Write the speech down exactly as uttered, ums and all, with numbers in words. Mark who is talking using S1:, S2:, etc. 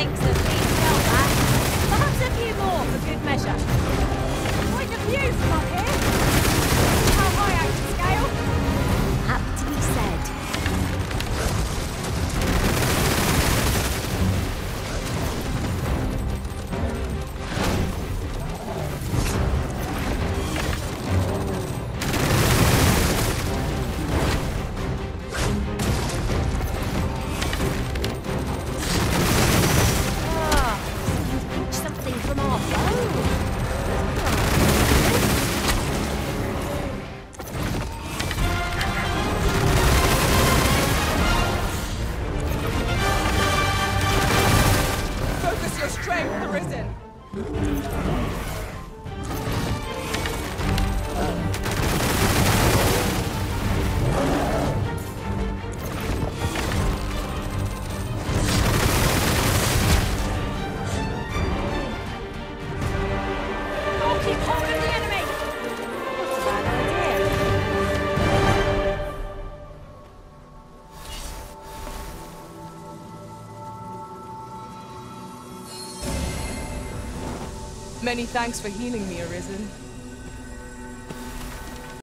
S1: thinks has been dealt back. Perhaps a few more for good measure. Quite a view from up here. How high out to scale?
S2: Happy to be said.
S3: Many thanks for healing me, Arisen.